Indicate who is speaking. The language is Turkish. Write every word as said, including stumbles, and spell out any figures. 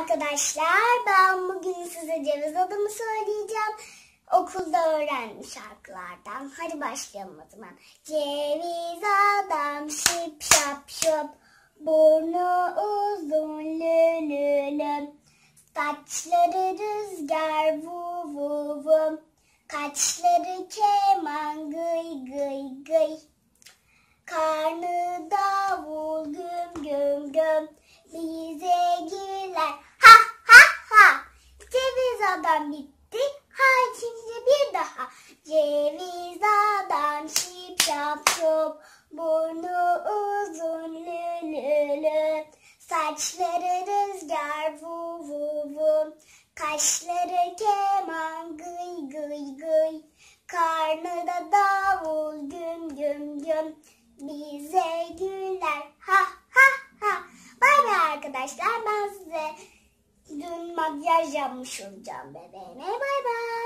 Speaker 1: arkadaşlar, ben bugün size Ceviz adımı söyleyeceğim. Okulda öğrendim şarkılardan. Hadi başlayalım o zaman. Ceviz adam şıp şap şop, burnu uzun lü lü lü, saçları rüzgar vu vu vu, kaşları keman gıy gıy gıy, karnı davul güm güm güm, bize güler ha ha ha. Ceviz adam bitti, hay şimdi bir daha. Ceviz adam şip şap şop, burnu uzun lü lü lü, saçları rüzgar vu vu vu, kaşları keman gıy gıy gıy, karnı da davul güm güm güm, bize güler ha ha ha. Bay bay arkadaşlar, ben size dün makyaj yapmış olacağım bebeğime. Bay bay.